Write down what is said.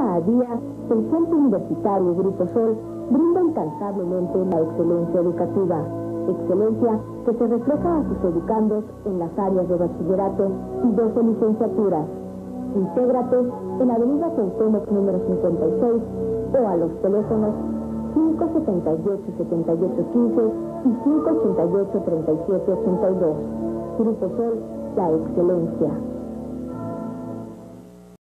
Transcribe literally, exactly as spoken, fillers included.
Día a día, el Centro Universitario Grupo Sol brinda incansablemente la excelencia educativa, excelencia que se refleja a sus educandos en las áreas de bachillerato y doce licenciaturas. Intégrate en Avenida Cuauhtémoc número cincuenta y seis o a los teléfonos cinco setenta y ocho, setenta y ocho quince y cinco ochenta y ocho, treinta y siete ochenta y dos. Grupo Sol, la excelencia.